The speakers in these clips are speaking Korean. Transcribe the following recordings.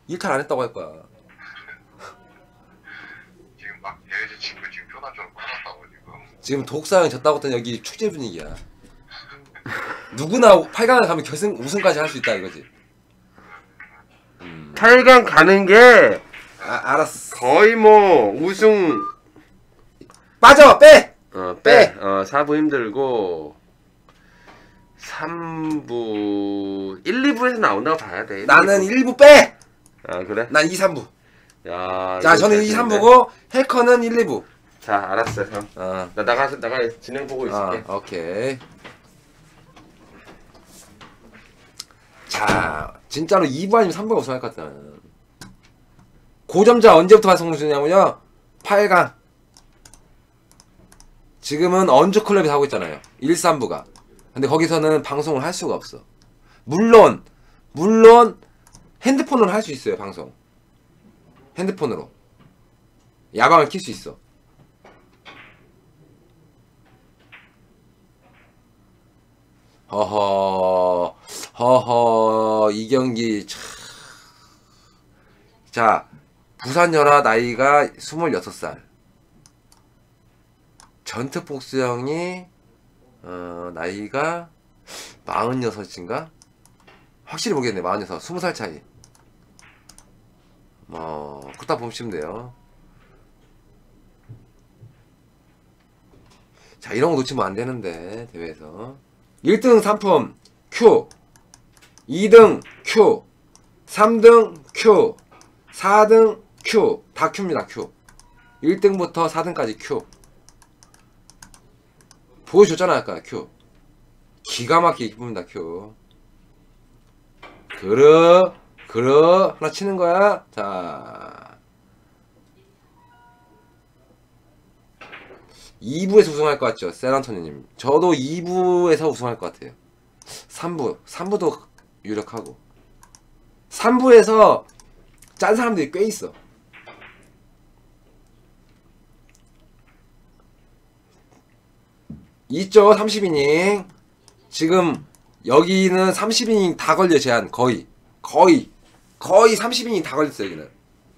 일탈 안 했다고 할 거야. 지금 막 대회지 친구 지금 표단적으로 끊었다고 지금. 지금 독사형 졌다고 했더니 여기 축제 분위기야. 누구나 8강을 가면 결승 우승까지 할 수 있다 이거지. 8강 가는 게 알았어. 거의 뭐 우승 빠져 빼. 빼. 4부 힘들고 3부 1, 2부에서 나온다고 봐야 돼. 나는 1부 빼. 아 그래? 난 2, 3부. 야. 자 저는 2, 3부고 해커는 1, 2부. 자 알았어 형. 나 나가 진행 보고 있을게. 오케이. 자 진짜로 2부 아니면 3부가 우승할 것 같다. 고점자 언제부터 완성되냐면요 8강. 지금은 언주클럽에서 하고 있잖아요 1, 3부가. 근데 거기서는 방송을 할 수가 없어. 물론 핸드폰으로 할 수 있어요 방송. 핸드폰으로 야방을 킬 수 있어. 허허 이 경기 참. 자 부산열화 나이가 26살 전투복수 형이 나이가 46인가? 확실히 모르겠네. 46 20살 차이. 그렇다 보시면 돼요. 자 이런 거 놓치면 안 되는데 대회에서 1등 상품 Q, 2등 Q, 3등 Q, 4등 Q. 다 Q입니다. Q. 1등부터 4등까지 Q. 보여줬잖아 아까 Q. 기가 막히게 기쁩니다 Q. 그르 하나 치는 거야. 자 2부에서 우승할 것 같죠 세란토니님. 저도 2부에서 우승할 것 같아요. 3부도 유력하고 3부에서 짠 사람들이 꽤 있어. 있죠 30이닝. 지금 여기는 30이닝 다 걸려. 제한 거의 30이닝 다 걸렸어 여기는.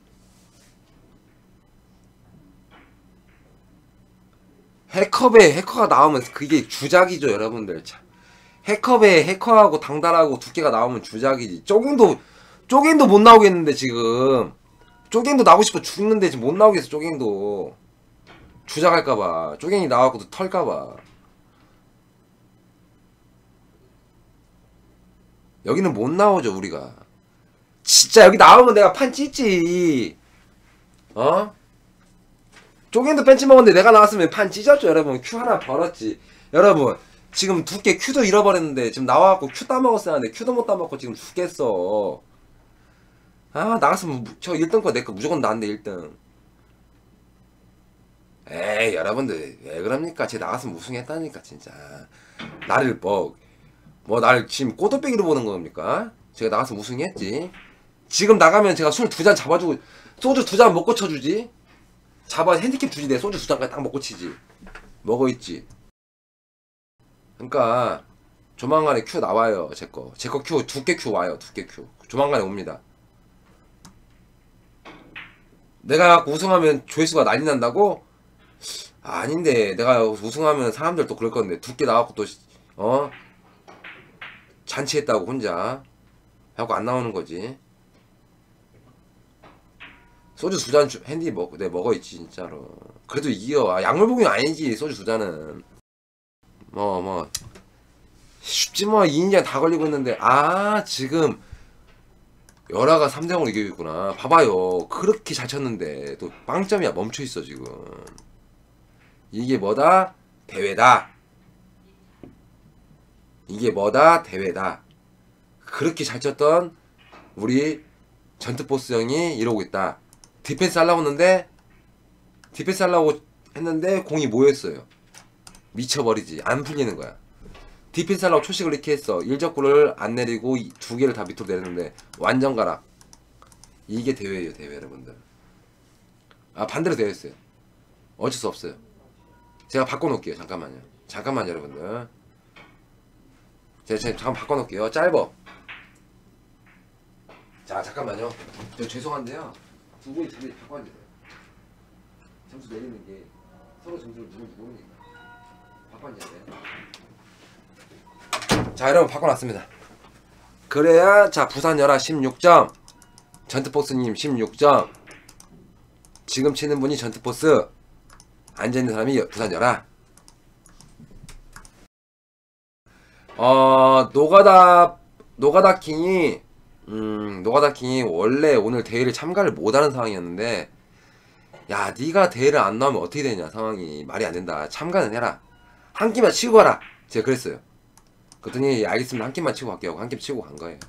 해커가 나오면 그게 주작이죠 여러분들. 참. 해커배 해커하고 당달하고 두께가 나오면 주작이지. 쪼갱도 못 나오겠는데 지금. 쪼갱도 나오고 싶어 죽는데 지금 못 나오겠어. 쪼갱도 주작할까봐. 쪼갱이 나와갖고 털까봐. 여기는 못 나오죠 우리가. 진짜 여기 나오면 내가 판 찢지. 쪼갱도 벤치 먹었는데 내가 나왔으면 판 찢었죠 여러분. Q 하나 벌었지 여러분. 지금 두께 Q도 잃어버렸는데 지금 나와갖고 Q 따먹었어야 하는데 Q도 못 따먹고 지금 죽겠어. 나갔으면 저 1등 거 내 거 무조건 나는데 1등. 에이 여러분들 왜 그럽니까? 쟤 나갔으면 우승했다니까 진짜. 나를 나를 지금 꼬들빼기로 보는 겁니까? 제가 나갔으면 우승했지. 지금 나가면 제가 술 2잔 잡아주고 소주 2잔 먹고 쳐주지. 핸디캡 주지. 내 소주 2잔까지 딱 먹고 치지. 먹어있지. 그러니까 조만간에 Q 나와요. 제거 Q 두께 Q 와요. 두께 Q 조만간에 옵니다. 내가 우승하면 조회수가 난리 난다고? 아닌데 내가 우승하면 사람들 또 그럴 건데 두께 나왔고 또 잔치했다고 혼자 하고 안 나오는 거지. 소주 2잔 핸디 내 먹어있지 진짜로. 그래도 이겨. 약물복용 아니지 소주 2잔은. 쉽지 뭐 2인장 다 걸리고 있는데. 지금 열화가 3대0으로 이기고 있구나. 봐봐요. 그렇게 잘 쳤는데 또 빵점이야. 멈춰있어 지금. 이게 뭐다? 대회다. 이게 뭐다? 대회다. 그렇게 잘 쳤던 우리 전투보스 형이 이러고 있다. 디펜스 하려고 했는데 공이 모였어요. 미쳐버리지. 안 풀리는 거야. 디펜스 하려고 초식을 이렇게 했어. 1적구를 안 내리고 2개를 다 밑으로 내렸는데 완전 가락. 이게 대회예요 대회 여러분들. 반대로 되어있어요. 어쩔 수 없어요. 제가 바꿔놓을게요. 잠깐만요 여러분들. 제가 잠깐 바꿔놓을게요. 짧어. 자 잠깐만요. 저 죄송한데요. 두 분이 자리 바꿔 앉으세요. 점수 내리는 게 서로 점수를 누군지 모르니까 바꿔 앉아야 돼요. 자 여러분 바꿔놨습니다. 그래야 자 부산 열화 16점, 전투포스님 16점, 지금 치는 분이 전투포스, 앉아있는 사람이 부산 열화. 노가다킹이 원래 오늘 대회를 참가를 못하는 상황이었는데, 야 니가 대회를 안 나오면 어떻게 되냐, 상황이 말이 안 된다, 참가는 해라, 한 끼만 치고 가라, 제가 그랬어요. 그랬더니 알겠습니다, 한 끼만 치고 갈게요 하고 한 끼 치고 간 거예요.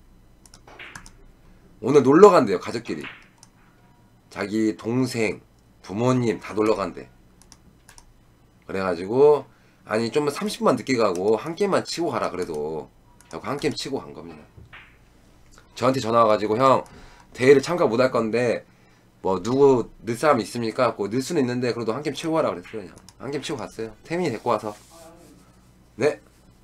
오늘 놀러 간대요, 가족끼리. 자기 동생 부모님 다 놀러 간대. 그래가지고 아니 좀 30분만 늦게 가고 한 게임만 치고 가라 그래도 하고 한 게임 치고 간 겁니다. 저한테 전화 와가지고 형 대회를 참가 못 할 건데 뭐 누구 늦 사람 있습니까? 뭐 늦 수는 있는데 그래도 한 게임 치고 가라 그랬어요. 그냥 한 게임 치고 갔어요. 태민이 데리고 와서. 네.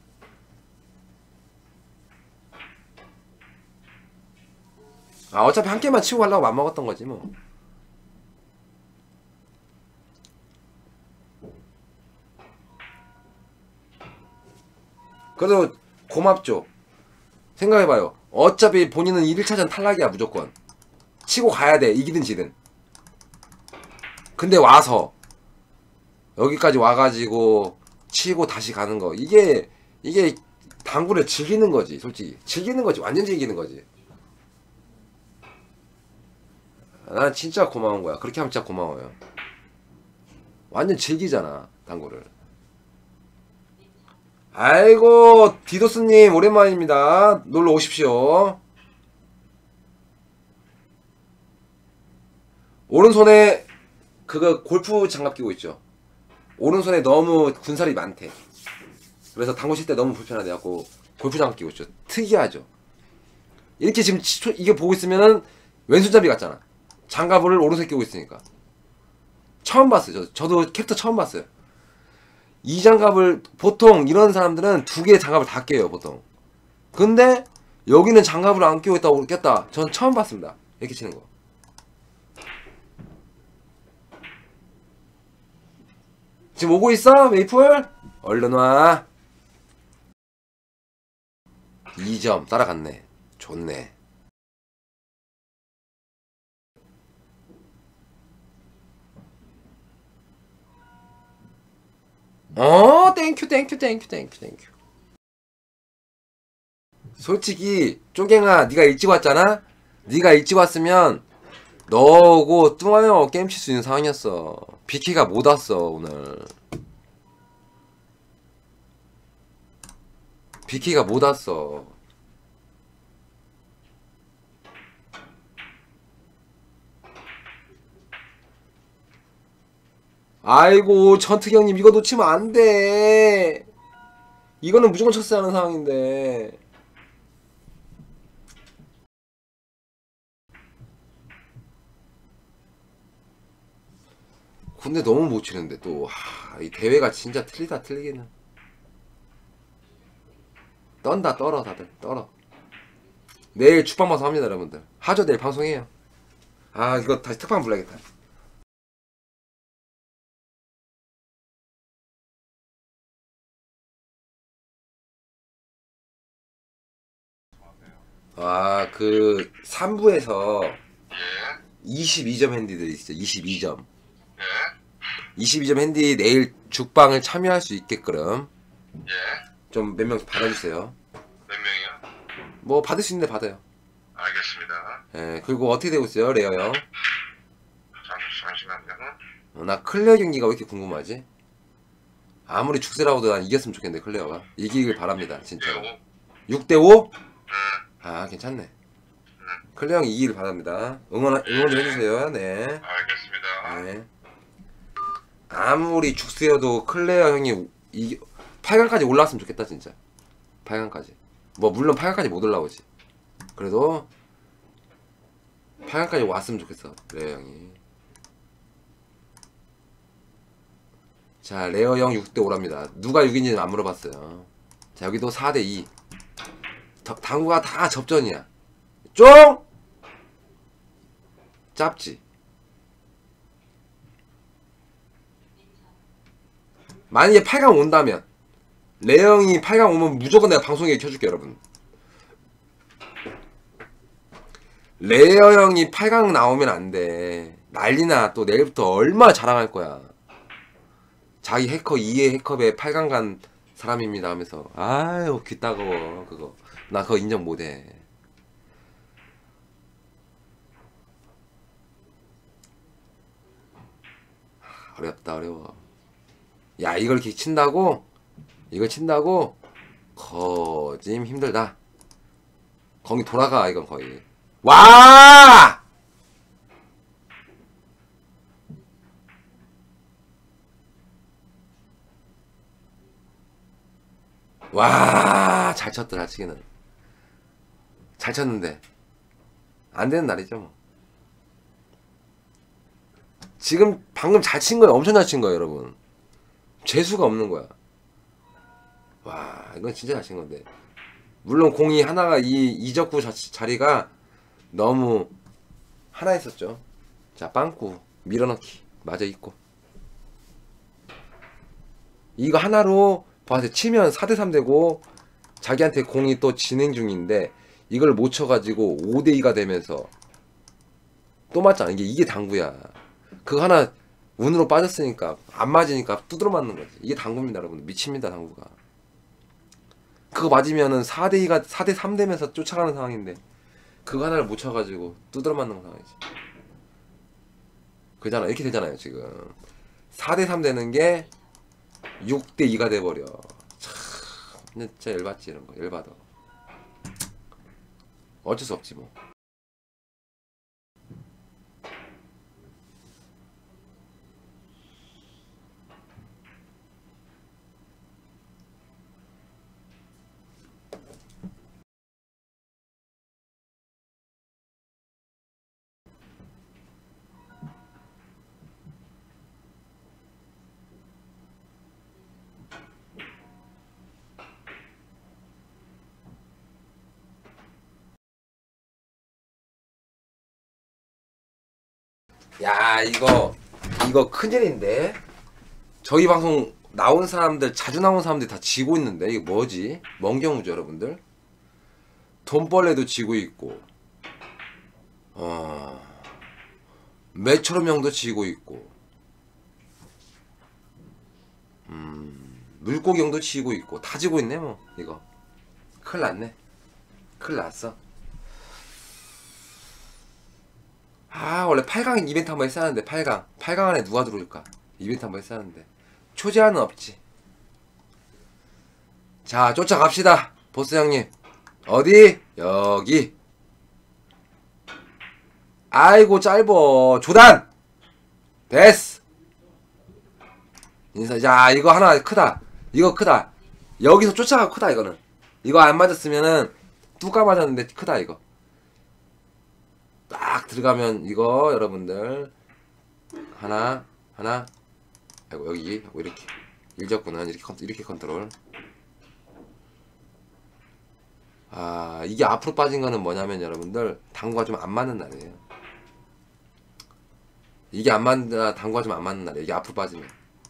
아 어차피 한 게임만 치고 가려고 맘먹었던 거지 뭐. 그래도 고맙죠. 생각해봐요. 어차피 본인은 1차전 탈락이야 무조건. 치고 가야돼 이기든 지든. 근데 와서 여기까지 와가지고 치고 다시 가는 거, 이게 당구를 즐기는 거지. 솔직히 즐기는 거지. 완전 즐기는 거지. 난 진짜 고마운 거야. 그렇게 하면 진짜 고마워요. 완전 즐기잖아 당구를. 아이고 디도스님 오랜만입니다. 놀러 오십시오. 오른손에 그거 골프 장갑 끼고 있죠. 오른손에 너무 군살이 많대. 그래서 당구 칠 때 너무 불편하대 갖고 골프 장갑 끼고 있죠. 특이하죠. 이렇게 지금 이게 보고 있으면은 왼손잡이 같잖아. 장갑을 오른손에 끼고 있으니까. 처음 봤어요. 저도 캐릭터 처음 봤어요. 이 장갑을 보통 이런 사람들은 두 개의 장갑을 다 껴요 보통. 근데 여기는 장갑을 안 끼고 있다고 꼈다. 전 처음 봤습니다. 이렇게 치는 거. 지금 오고 있어 메이플? 얼른 와. 2점 따라갔네. 좋네. 땡큐. 솔직히 쪼갱아 니가 일찍 왔잖아? 니가 일찍 왔으면 너하고 뚱하여 게임 칠 수 있는 상황이었어. 비키가 못 왔어 오늘. 비키가 못 왔어. 아이고 전특형님 이거 놓치면 안돼. 이거는 무조건 쳤어야 하는 상황인데. 근데 너무 못 치는데 또 이 대회가 진짜 틀리기는. 떤다 떨어 다들 떨어. 내일 축방방송 합니다 여러분들. 하죠 내일 방송해요. 아 이거 다시 특방 불러야겠다. 그 3부에서 예. 22점 핸디들이 있어. 22점. 예. 22점 핸디 내일 죽방을 참여할 수 있게끔 예. 좀 몇 명 받아주세요. 몇 명이요? 뭐 받을 수 있는데 받아요. 알겠습니다. 예. 그리고 어떻게 되고 있어요 레어 형? 잠시만요. 나 클레어 경기가 왜 이렇게 궁금하지? 아무리 죽세라고도 난 이겼으면 좋겠는데 클레어가 이기길 바랍니다 진짜로. 6대5? 아 괜찮네. 클레어 형 이기길 바랍니다. 응원 좀 해주세요. 네. 알겠습니다. 네. 아무리 죽세여도 클레어 형이 8강까지 올라왔으면 좋겠다 진짜. 8강까지. 뭐 물론 8강까지 못 올라오지. 그래도 8강까지 왔으면 좋겠어 레어 형이. 자 레어 형 6대5랍니다. 누가 6인지는 안 물어봤어요. 자 여기도 4대2. 당구가 다 접전이야. 쫑! 짧지. 만약에 8강 온다면 레형이 8강 오면 무조건 내가 방송에 켜줄게 여러분. 레어 형이 8강 나오면 안돼. 난리나. 또 내일부터 얼마나 자랑할 거야. 자기 해커 2회 해커배 8강 간 사람입니다 하면서. 아유 귀 따가워 그거. 나 그거 인정 못해. 어렵다 어려워. 야 이걸 이렇게 친다고? 이걸 친다고? 거짐 힘들다. 거기 돌아가 이건 거의. 와! 와, 잘 쳤다, 잘 치기는. 잘 쳤는데. 안 되는 날이죠, 뭐. 지금 방금 잘 친 거예요. 엄청 잘 친 거예요, 여러분. 재수가 없는 거야. 와, 이건 진짜 잘 친 건데. 물론 공이 하나가 이적구 자리가 너무 하나 있었죠. 자, 빵꾸 밀어넣기 맞아 있고. 이거 하나로 봐서 치면 4대3 되고 자기한테 공이 또 진행 중인데 이걸 못 쳐가지고 5대2가 되면서 또 맞잖아. 이게 당구야. 그거 하나 운으로 빠졌으니까 안 맞으니까 두드러 맞는 거지. 이게 당구입니다 여러분. 미칩니다 당구가. 그거 맞으면은 4대2가 4대3 되면서 쫓아가는 상황인데 그거 하나를 못 쳐가지고 두드러 맞는 상황이지. 그잖아. 이렇게 되잖아요 지금. 4대3 되는 게 6대2가 돼버려. 참 진짜 열받지 이런 거. 열받아. 어쩔 수 없지 뭐. 야 이거 큰일인데. 저희 방송 나온 사람들 자주 나온 사람들이 다 지고 있는데 이게 뭐지? 멍경우죠 여러분들. 돈벌레도 지고 있고 매처럼 형도 지고 있고 물고기 형도 지고 있고 다 지고 있네 뭐. 이거 큰일 났네. 큰일 났어. 아 원래 8강 이벤트 한번 했어야 하는데 8강 안에 누가 들어올까? 이벤트 한번 했어야 하는데 초제한은 없지. 자 쫓아갑시다 보스 형님. 어디? 여기. 아이고 짧어. 조단 됐어. 인사. 자 이거 하나 크다. 이거 크다. 여기서 쫓아가 크다 이거는. 이거 안 맞았으면은 뚜까 맞았는데 크다 이거. 딱 들어가면 이거 여러분들 하나 아이고 여기 하고 이렇게 일적구는 이렇게 컨트롤. 아 이게 앞으로 빠진 거는 뭐냐면 여러분들 당구가 좀 안 맞는 날이에요. 이게 안 맞는 당구가 좀 안 맞는 날이에요. 이게 앞으로 빠지면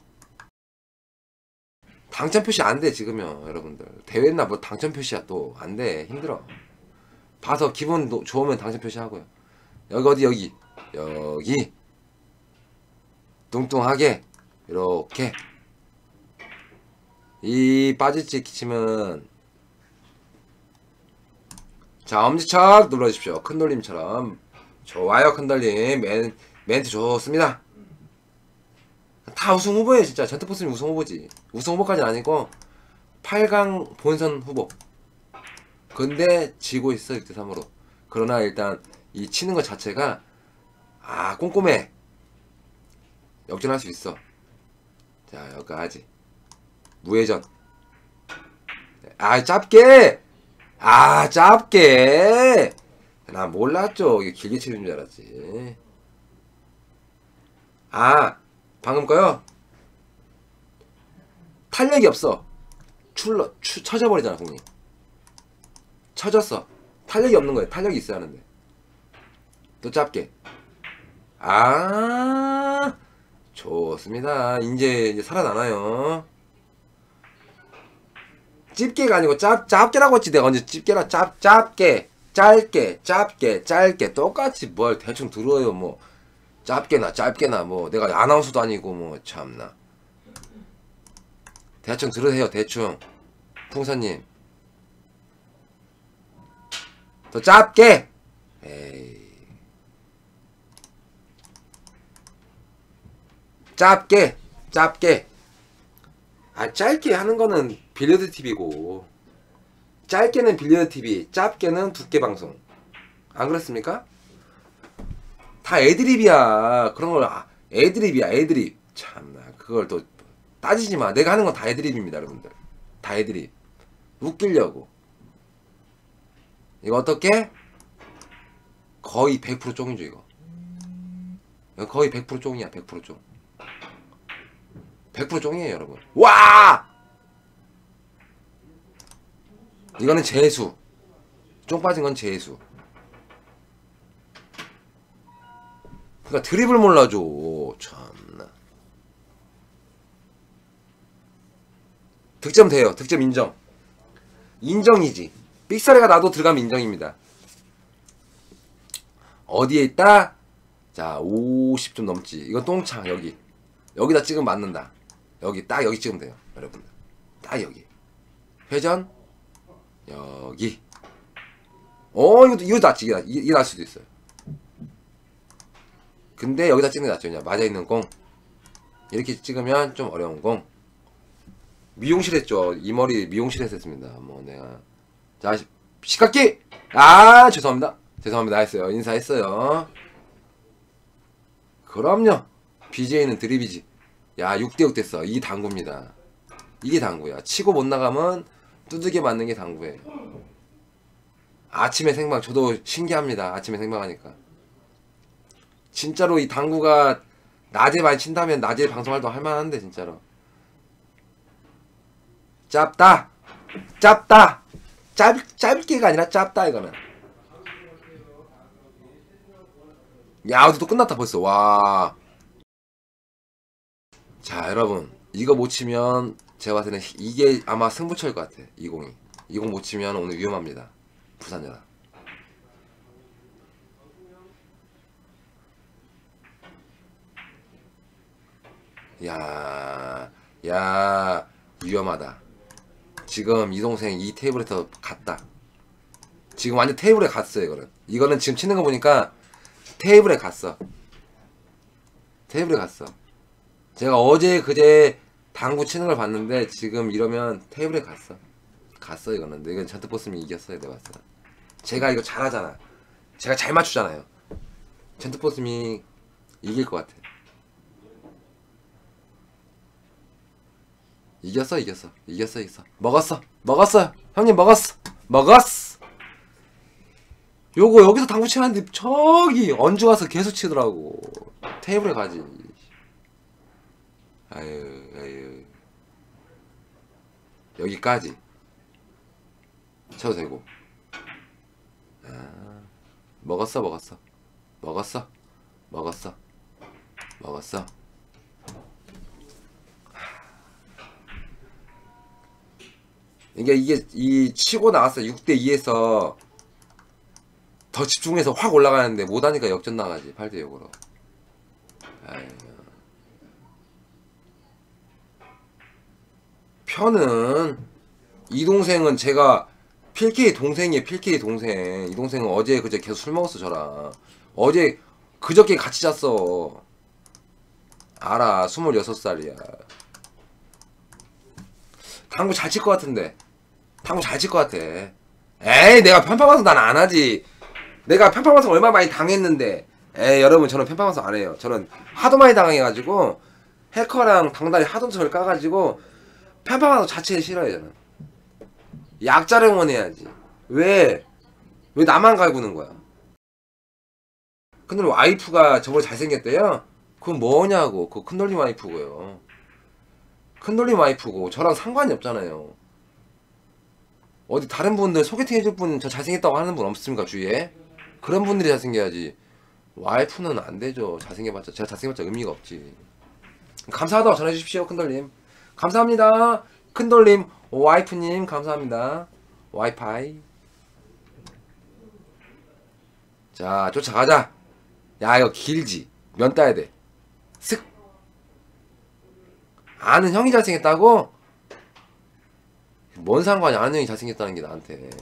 당첨 표시 안 돼 지금요 여러분들. 대회나 뭐 당첨 표시야 또 안 돼. 힘들어. 봐서 기분 좋으면 당첨 표시 하고요. 여기 어디 여기 뚱뚱하게 이렇게 이 빠질지 기치면 자 엄지척 눌러주십시오. 큰돌림처럼. 좋아요 큰돌림. 멘트 좋습니다. 다 우승 후보예요 진짜. 전투포스님 우승 후보지. 우승 후보까지는 아니고 8강 본선 후보. 근데 지고 있어 6대3으로. 그러나 일단 이 치는 것 자체가 꼼꼼해. 역전할 수 있어. 자 여기까지 무회전. 짧게. 짧게. 난 몰랐죠. 이게 길게 치는 줄 알았지. 방금 거요 탄력이 없어. 쳐져버리잖아 공이. 쳐졌어. 탄력이 없는 거예요. 탄력이 있어야 하는데 또 짧게. 아, 좋습니다. 이제 살아나나요? 집게가 아니고 짭게라고 했지. 내가 언제 집게라 짧게 똑같이 뭘 대충 들어요. 뭐 짧게나 뭐 내가 아나운서도 아니고 뭐 참나. 대충 들으세요. 대충. 풍선님 더 짧게. 에이, 짧게. 아, 짧게 하는 거는 빌리어드 TV고, 짧게는 빌리어드 TV, 짧게는 두께 방송. 안 그렇습니까? 다 애드립이야. 그런 걸 애드립이야. 애드립. 참나, 그걸 또 따지지 마. 내가 하는 건 다 애드립입니다, 여러분들. 다 애드립. 웃기려고. 이거 어떻게? 거의 100% 쫑이죠, 이거. 이거 거의 100% 쫑이야. 100% 쫑. 100% 쫑이에요, 여러분. 와! 이거는 재수. 쫑 빠진 건 재수. 그러니까 드립을 몰라줘. 참나. 득점 돼요. 득점 인정. 인정이지. 삑사리가 나도 들어가면 인정입니다. 어디에 있다? 자, 50좀 넘지. 이건 똥창 여기. 여기다 찍으면 맞는다. 여기 딱 여기 찍으면 돼요, 여러분들. 딱 여기. 회전 여기. 이거 낫지. 이게 날 수도 있어요. 근데 여기다 찍는 게 낫죠. 그냥 맞아 있는 공. 이렇게 찍으면 좀 어려운 공. 미용실 했죠. 이 머리 미용실에서 했습니다. 뭐 내가. 자, 시각기. 아, 죄송합니다. 했어요. 인사했어요. 그럼요. BJ는 드립이지. 야, 6대6 됐어. 이게 당구입니다. 이게 당구야. 치고 못 나가면 두들겨 맞는 게 당구예요. 아침에 생방, 저도 신기합니다. 아침에 생방하니까. 진짜로 이 당구가 낮에 많이 친다면 낮에 방송할 때 할만한데, 진짜로. 짧다. 짧게가 아니라 짧다, 이거는. 야, 어디 또 끝났다, 벌써. 와. 자, 여러분. 이거 못 치면, 제가 봤을 때는 이게 아마 승부처일 것 같아. 20이. 20 못 치면 오늘 위험합니다. 부산여라. 야, 위험하다. 지금 이 동생 이 테이블에서 갔다. 지금 완전 테이블에 갔어요, 이거는 지금 치는 거 보니까 테이블에 갔어. 테이블에 갔어. 제가 어제 그제 당구 치는 걸 봤는데 지금 이러면 테이블에 갔어. 이거는. 이건 젠트포스님이 이겼어요, 내가 봤을 때. 제가 이거 잘하잖아. 제가 잘 맞추잖아요. 젠트포스님이 이길 것 같아. 이겼어. 먹었어. 형님 먹었어. 요거 여기서 당구 치는데 저기 언주 가서 계속 치더라고. 테이블에 가지. 아유. 여기까지 쳐도 되고. 아, 먹었어. 이게 이 치고 나왔어. 6대2에서 더 집중해서 확 올라가는데 못하니까 역전 나가지. 8대6으로. 편은 이 동생은 제가 필케이 동생이에요. 이 동생은 어제 그제 계속 술 먹었어. 저랑 어제 그저께 같이 잤어. 알아. 26살이야. 당구 잘 칠 것 같은데. 에이, 내가 편파방송 난 안 하지. 내가 편파방송 얼마 많이 당했는데. 에이, 여러분, 저는 편파방송 안 해요. 저는 하도 많이 당해가지고 해커랑 당다리 하도 저를 까가지고 편파방송 자체를 싫어요. 저는 약자를 응원해야지. 왜 나만 갈구는 거야? 근데 와이프가 저보다 잘생겼대요? 그건 뭐냐고. 그거 큰돌림 와이프고요. 큰돌림 와이프고 저랑 상관이 없잖아요. 어디 다른 분들 소개팅 해줄 분 저 잘생겼다고 하는 분 없습니까, 주위에? 그런 분들이 잘생겨야지. 와이프는 안 되죠. 잘생겨봤자. 제가 잘생겨봤자 의미가 없지. 감사하다고 전해주십시오, 큰돌님. 감사합니다. 큰돌님, 와이프님, 감사합니다. 와이파이. 자, 쫓아가자. 야, 이거 길지. 면 따야 돼. 슥. 아는 형이 잘생겼다고? 뭔 상관이야, 아는 형이 잘생겼다는 게 나한테.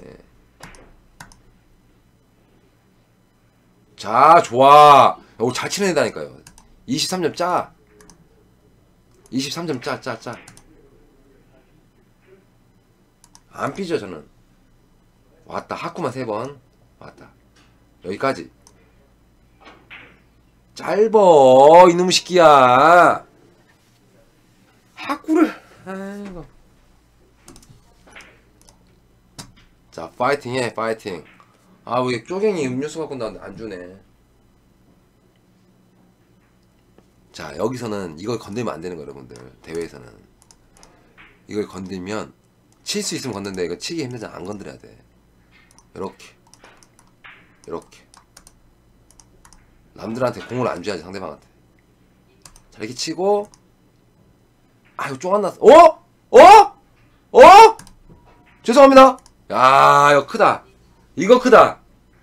자, 좋아. 오, 잘 치는 애다니까요. 23점 짜. 23점 짜. 안 삐져, 저는. 왔다. 하쿠만 3번. 왔다. 여기까지. 짧어, 이놈의 새끼야. 하쿠를. 아이고. 자, 파이팅 해, 파이팅. 아, 왜 쪼갱이 음료수 갖고 나왔는데 안 주네. 자, 여기서는 이걸 건들면 안 되는 거예요, 여러분들. 대회에서는. 이걸 건들면 칠 수 있으면 건드는데 이거 치기 힘들잖아. 안 건드려야 돼. 이렇게. 남들한테 공을 안 줘야지, 상대방한테. 자, 이렇게 치고. 아, 이거 쫑 안 났어. 죄송합니다. 야, 이거 크다. 이거 크다.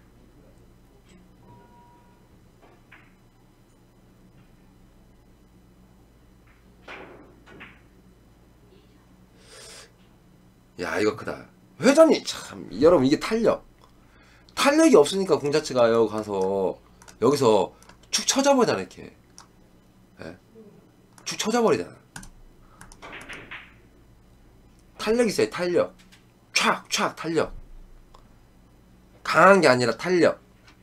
야, 이거 크다. 회전이 참, 여러분, 이게 탄력이 없으니까 공 자체가 여기 가서 여기서 축 쳐져버리잖아. 이렇게. 예? 축 쳐져버리잖아. 탄력 있어요. 탄력. 촥 탄력. 강한 게 아니라 탄력.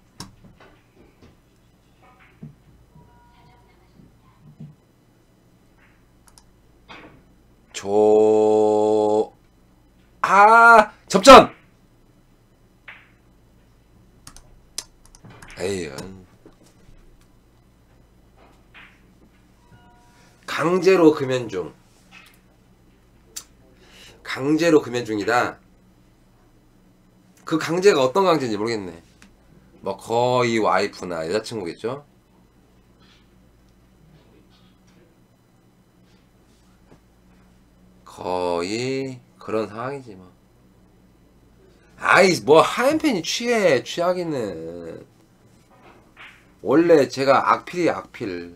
접전! 에이, 강제로 금연 중. 강제로 금연 중이다. 그 강제가 어떤 강제인지 모르겠네. 뭐 거의 와이프나 여자친구겠죠? 거의 그런 상황이지 뭐. 아이, 뭐 하얀펜이 취하기는. 원래 제가 악필이에요, 악필.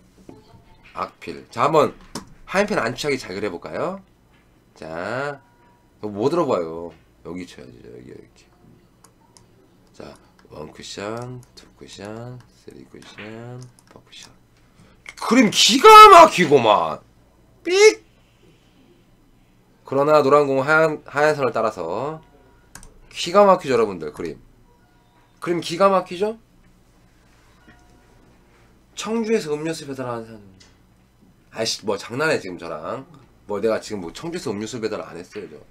자, 한번 하얀펜 안 취하게 잘 그려볼까요? 자, 이거 뭐 들어봐요. 여기 쳐야지, 여기 이렇게. 자, 1쿠션, 2쿠션, 3쿠션, 4쿠션. 그림 기가 막히고만. 삑! 그러나 노란 공 하얀 선을 따라서 기가 막히죠, 여러분들. 그림 기가 막히죠? 청주에서 음료수 배달하는 사람. 아이씨, 뭐 장난해 지금 저랑. 뭐 내가 지금 뭐 청주에서 음료수 배달 안 했어요, 저.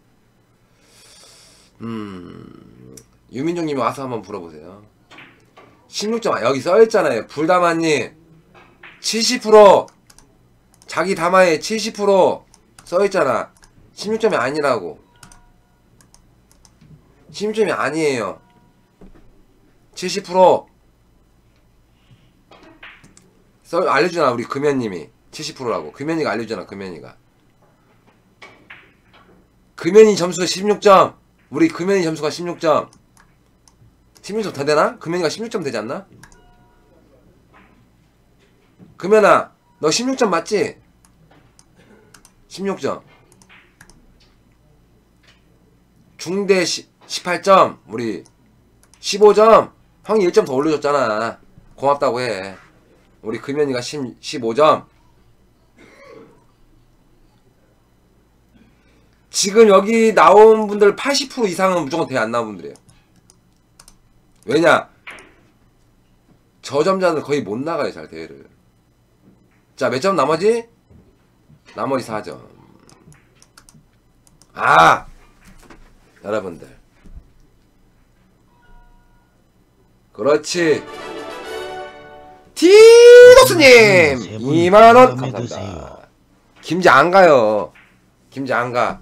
유민종님이 와서 한번 불어보세요. 16점 여기 써있잖아요. 불다마님 70% 자기 다마에 70% 써있잖아. 16점이 아니라고. 16점이 아니에요. 70% 알려주나 우리 금연님이 70%라고. 금연이가 알려주나. 금연이 점수가 16점. 우리 금연이 점수가 16점. 16점 더 되나? 금연이가 16점 되지 않나? 금연아, 너 16점 맞지? 16점. 중대 18점. 우리 15점. 형이 1점 더 올려줬잖아. 고맙다고 해. 우리 금연이가 15점. 지금 여기 나온 분들 80% 이상은 무조건 대회 안 나온 분들이에요. 왜냐? 저점자는 거의 못 나가요, 잘 대회를. 자, 몇 점 나머지? 나머지 4점. 아! 여러분들. 그렇지. 티독스님! 2만원 감사합니다. 김제 안 가요. 김제 안 가.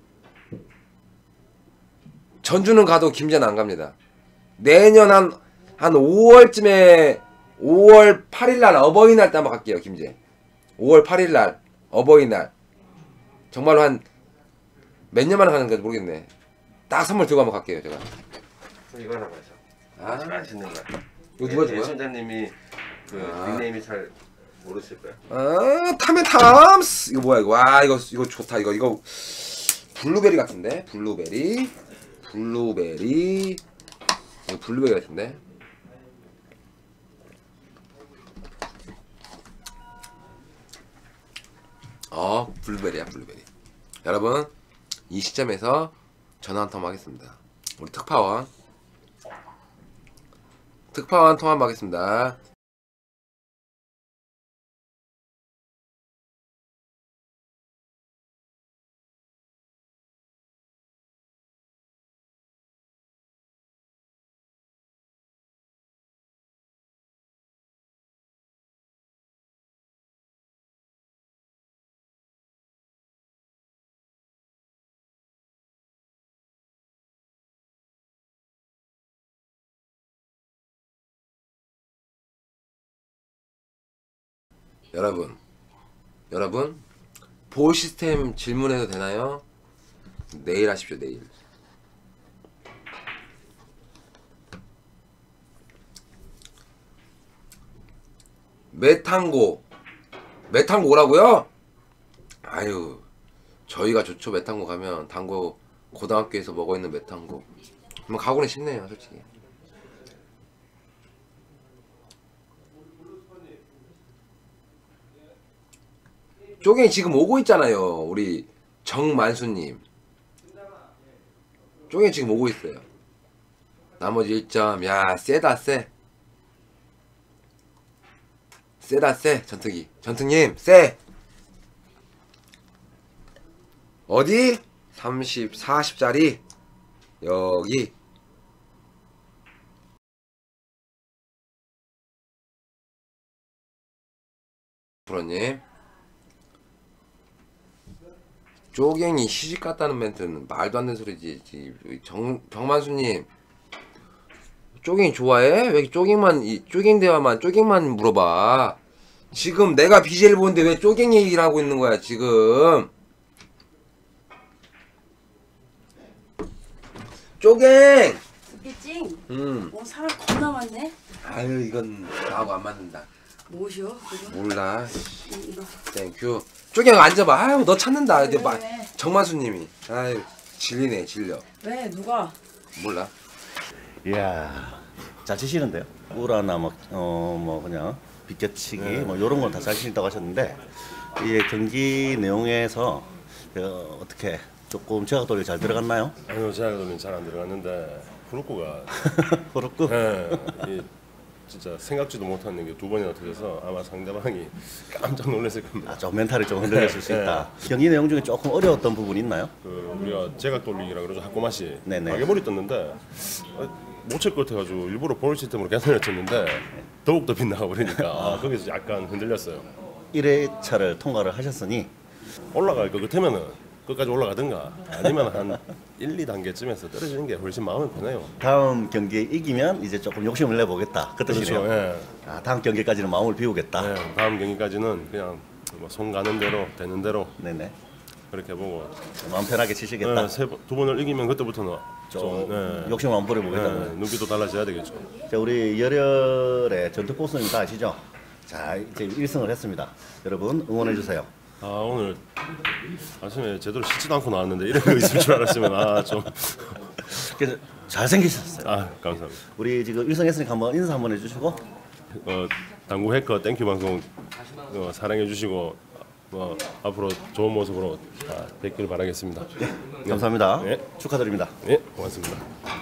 전주는 가도 김제는 안 갑니다. 내년 한 한 5월쯤에 5월 8일날 어버이날 때 한번 갈게요. 김제 5월 8일날 어버이날 정말로 한 몇 년 만에 가는 건지 모르겠네. 딱 선물 들고 한번 갈게요 제가. 이거 하나 마셔. 아, 맛있는 거야. 이거 누가 준 거야? 예순자님이 그 닉네임이 잘 모르실 거야. 아, 타메탐스 이거 뭐야 이거. 와 이거 좋다. 이거 블루베리 같은데. 블루베리 이거 블루베리 같은데. 블루베리야 블루베리. 여러분 이 시점에서 전화 한 통 하겠습니다. 우리 특파원 통화 한번 하겠습니다. 여러분 보호 시스템 질문해도 되나요? 내일 하십시오. 내일. 메탄고 오라고요? 아유 저희가 좋죠. 메탄고 가면 당고 고등학교에서 먹어있는 메탄고 한번 가고는 싶네요 솔직히. 쪼갱이 지금 오고 있잖아요. 우리 정만수님 쪼갱이 지금 오고 있어요. 나머지 1점. 야 세다 세. 세다 세. 전투님 세. 어디? 30, 40짜리 여기. 프로님 쪼갱이 시집 갔다는 멘트는 말도 안 되는 소리지. 정만수님 쪼갱이 좋아해? 왜 쪼갱 대화만 쪼갱만 물어봐. 지금 내가 BJ를 보는데 왜 쪼갱이 얘기를 하고 있는 거야 지금. 쪼갱! 스피찡? 사람 겁나 많네? 아유 이건 나하고 안 맞는다. 뭐시오? 그거? 몰라. 이거. 땡큐. 쪼갱아 앉아봐. 아유 너 찾는다. 이제 왜? 정만수님이. 아유 질리네 질려. 왜? 누가? 몰라. 이야, 잘 치시는데요? 우라나 뭐 그냥 비껴치기 뭐 이런 건 다 잘 치신다고 하셨는데 이 경기 내용에서 어떻게 조금 제가 돌이 잘 들어갔나요? 아니요, 제가 돌리는 잘 안 들어갔는데 후루꾸가 그렇고 이 진짜 생각지도 못한 게 2번이나 터져서 아마 상대방이 깜짝 놀랐을 겁니다. 좀 멘탈이 좀 흔들렸을 수 있다. 경기 내용 중에 조금 어려웠던 부분이 있나요? 우리가 제각 돌리기라 그러죠. 학고맛이 네네. 가게머리 떴는데 못 칠 것 같아가지고 일부러 볼 시스템으로 계산을 쳤는데 더욱더 빗나가 버리니까 거기서 약간 흔들렸어요. 1회차를 통과를 하셨으니 올라갈 것 같으면은 끝까지 올라가든가 아니면 한 1, 2단계쯤에서 떨어지는 게 훨씬 마음이 편해요. 다음 경기에 이기면 이제 조금 욕심을 내보겠다 그 뜻이네요. 그렇죠. 예. 다음 경기까지는 마음을 비우겠다. 네, 다음 경기까지는 그냥 뭐손 가는 대로 되는 대로 네네. 그렇게 보고 마음 편하게 치시겠다. 두 번을 이기면 그때부터는 좀 욕심을 안 부려보겠다. 눈빛도 달라져야 되겠죠. 자, 우리 열혈의 전투 코스는 다 아시죠? 자, 이제 1승을 했습니다. 여러분 응원해 주세요. 오늘 아침에 제대로 씻지도 않고 나왔는데 이런 거 있을 줄 알았으면 좀 잘생기셨어요. 감사합니다. 우리 지금 1승 했으니까 한번 인사 한번 해주시고. 당구 해커 땡큐 방송 사랑해 주시고 앞으로 좋은 모습으로 뵙기를 바라겠습니다. 감사합니다. 네. 축하드립니다. 네, 고맙습니다.